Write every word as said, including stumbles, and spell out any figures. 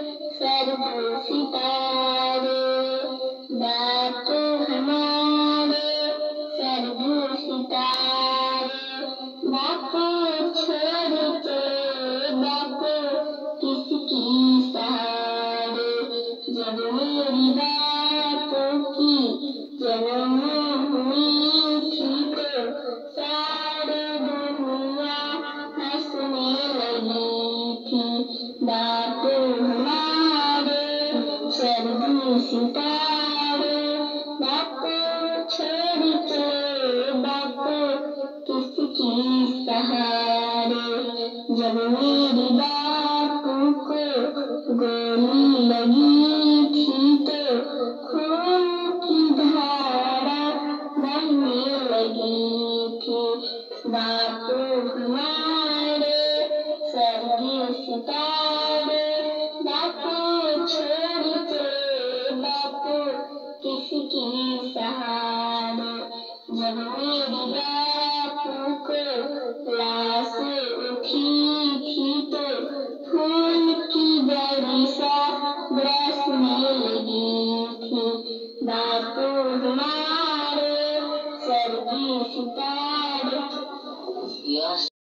سرد ستارے، باپو ہمارے سرد ستارے، باپو چھوڑ کے باپو کس کی سہارے، جب میری باپو کی جنم ہوئی تھی تو ساری دنیا ہنسنے لگی تھی، باپو ہمارے سرد ستارے، باپو چھوڑ کے باپو کس کی سہارے، جب میری باپو کو گولی لگی تھی تو خون کی دھارا بہنے لگی تھی، باپو ہمارے سرد ستارے، باپو چھوڑ کے باپو کس کی سہارے، جب میری